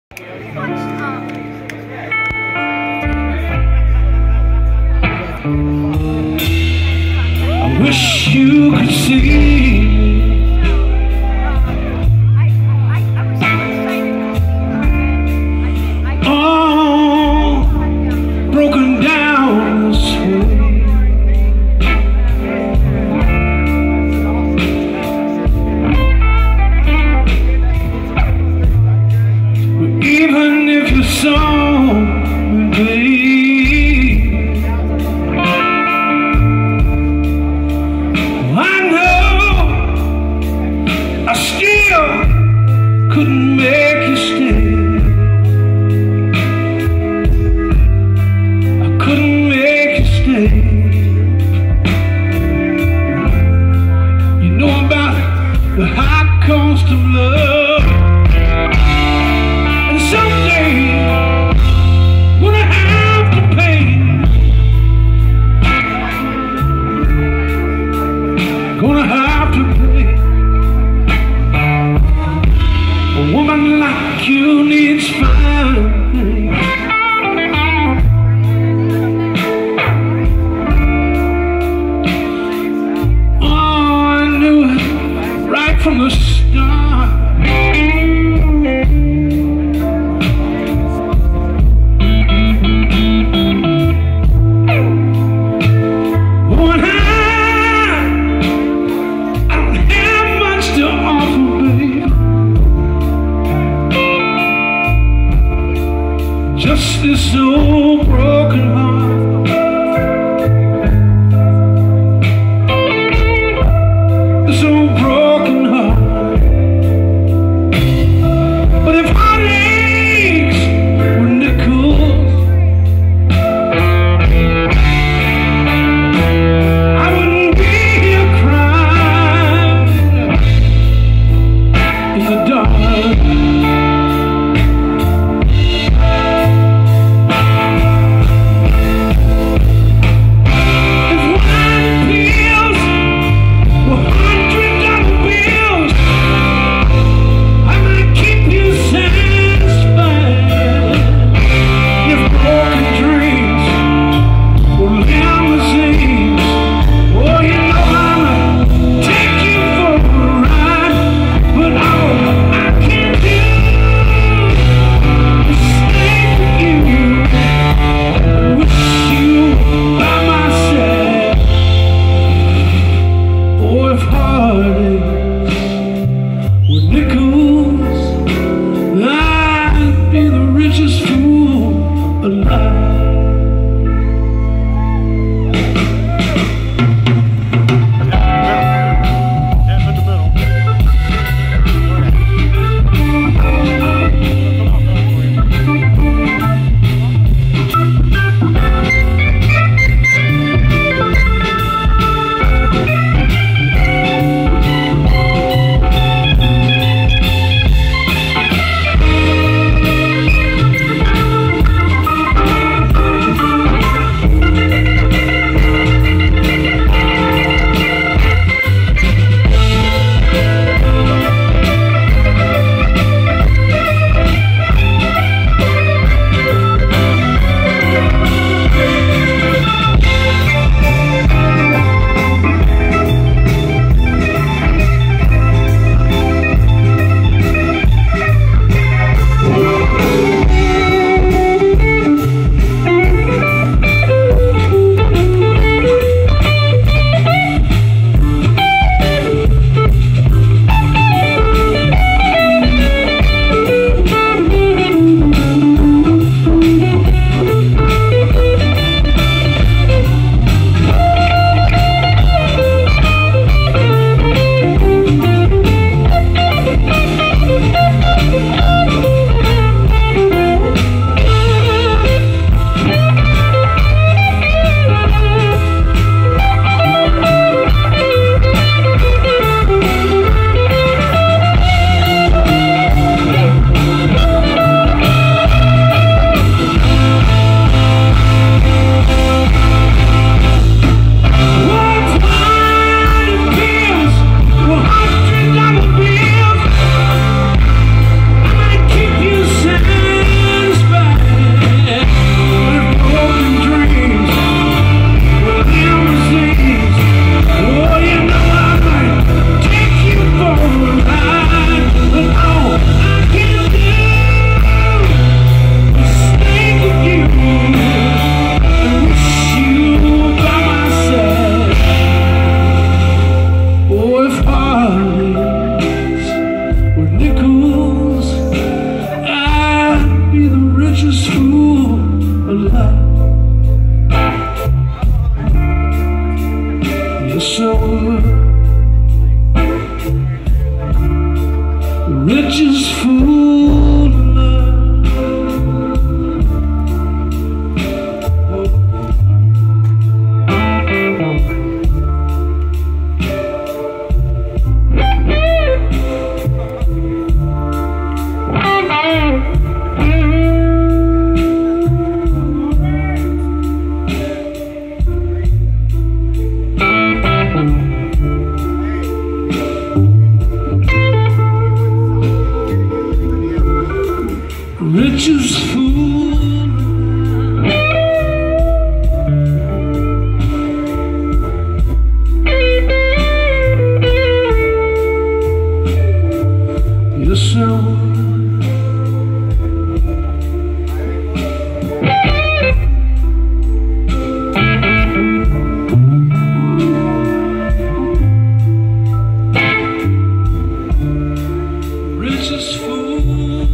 I wish you could see me. All broken down this way. But even if you saw me, babe, I know I still couldn't make you stay. I couldn't make you stay. You know about the high cost of love, and someday gonna have to pay. Gonna have to pay. A woman like you needs fine things. Oh, I knew it right from the start. When I don't have much to offer, babe, just this old broken heart, this old broken heart. But if heartaches were nickels, I wouldn't be here crying in the dark. richest fool. Yes, I would. Richest fool.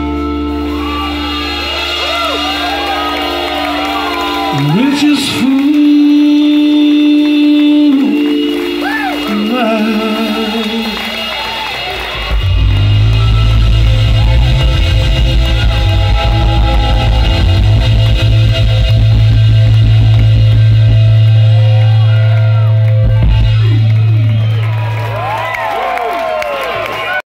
Richest fool.